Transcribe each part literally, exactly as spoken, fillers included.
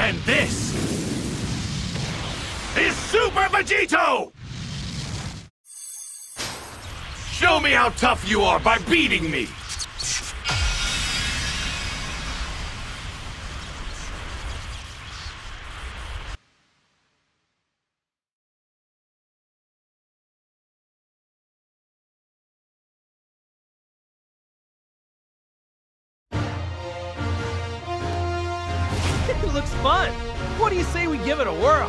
And this is Super Vegito! Show me how tough you are by beating me! It looks fun! What do you say we give it a whirl?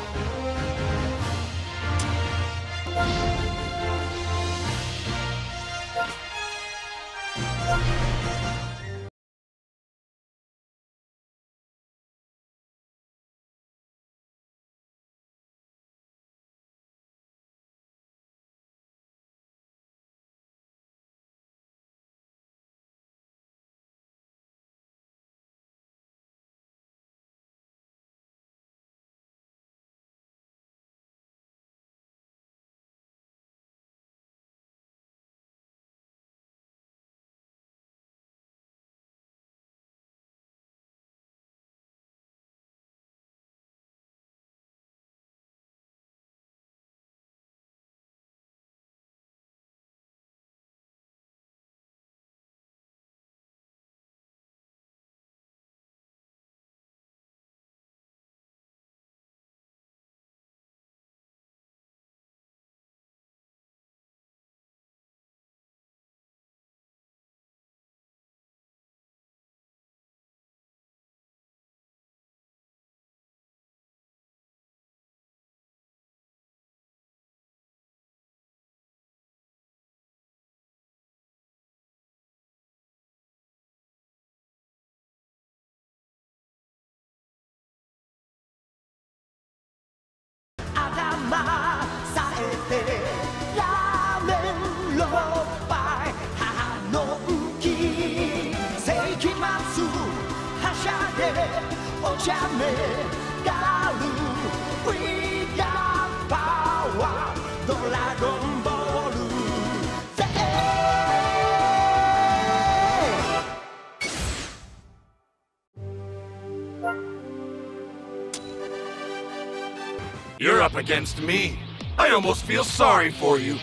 You're up against me. I almost feel sorry for you.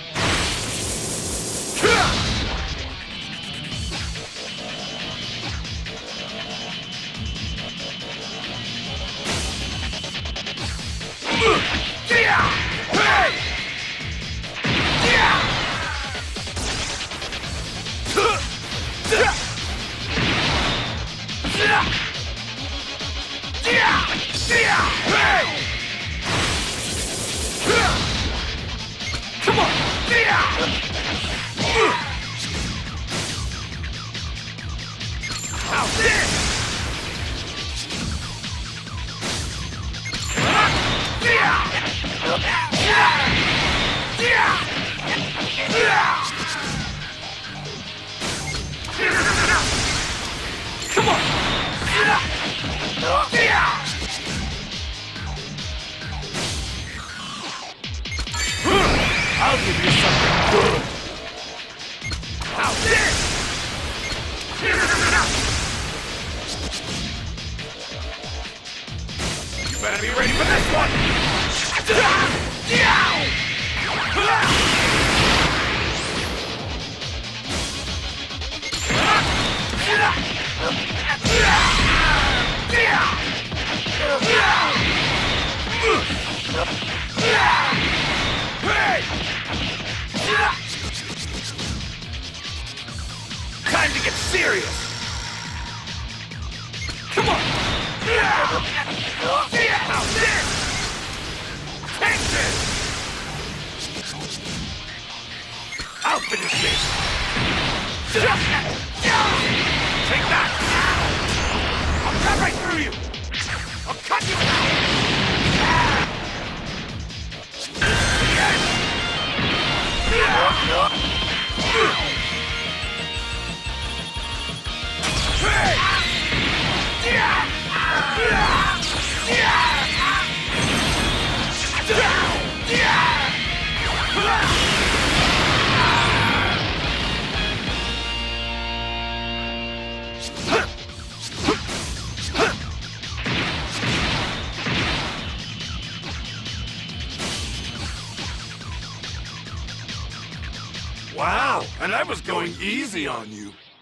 Come on! How's this? Come on! I'll give you something good. How's this? You better be ready for this one. Time to get serious! Come on! How's this? Take this! I'll finish this! Take that! I'll cut right through you! I'll cut you out! And I was going easy on you.